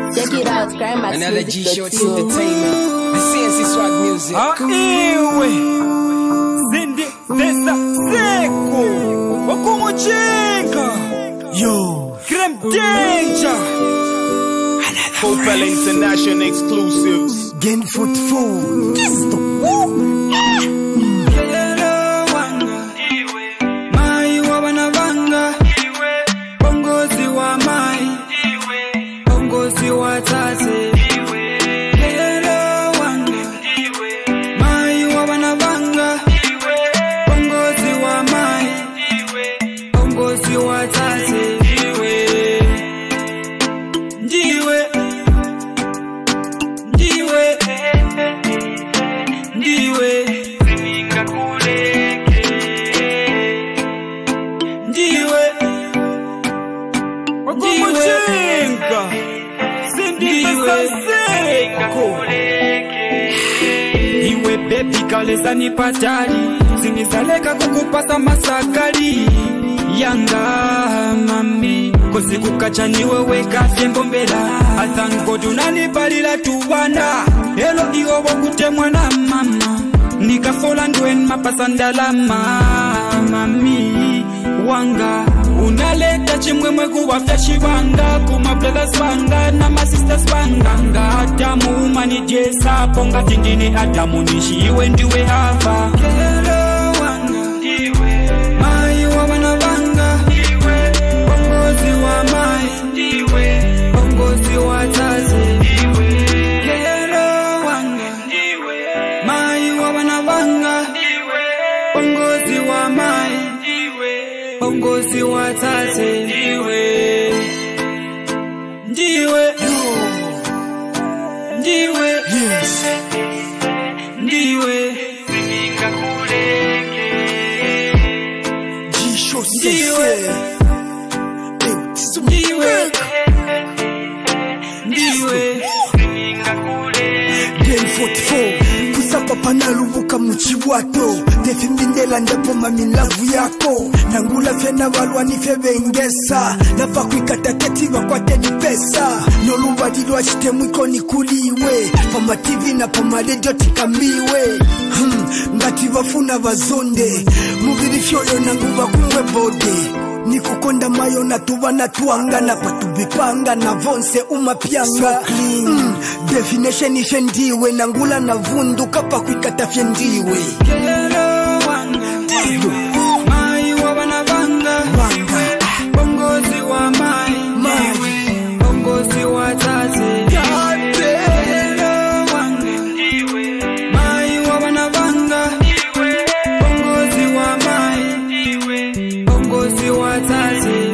Check it out, Grandma's another Music. G-Shorts Entertainment. The CNC Swag Music. Ndiwe Zindi Desa Seko waku muchinga yo Creme Danger Kopala International Exclusives. Gain foot food. Iwe baby kaleza ni patali Zinizaleka kukupasa masakali Yanga mami Kosi kukacha niwe weka sembo mbela Asango tunalipalila tuwana Elo iwo wakute mwana mama Nikafola ndwen mapasandalama Mami wanga unaleta chimwemwe kuwafyashi wanga kumabrothers wanga na masisters wanga hatamu umanijesa ponga tindini hatamu nishiwe ndiwe hapa Kero wanga Ndiwe mai wa wana wanga Ndiwe bongozi wa mai Ndiwe bongozi wa tazi Ndiwe Kero wanga Ndiwe mai wa wana wanga Ndiwe bongozi wa mai Bongozi watate Ndiwe Ndiwe Ndiwe yes Ndiwe Sininga kuleke Jisho Ndiwe Ndiwe Ndiwe Sininga kuleke Game 44 Kusapa panalubuka muchiwato Tefimbindela ndapo mamilavu yako Nangula fena walwani febengesa Napa kuikata ketiwa kwa tedi pesa Nolumba dido achite mwiko ni kuliwe Pama TV na pama radio tikamiwe Ngati wafuna wazonde Muviri fyoyo nanguwa kumwe bode Nikukonda mayo na tuwa na tuanga Na patubipanga na vonse umapianga Definition ishe ndiwe Nangula na vundu kapa kuikata fye ndiwe Kero wanga Ndiwe Mai wa wanavanga Wanga Bongozi wa mai Mai Bongozi wa taze Kero wanga Ndiwe Mai wa wanavanga Ndiwe Bongozi wa mai Ndiwe Bongozi wa taze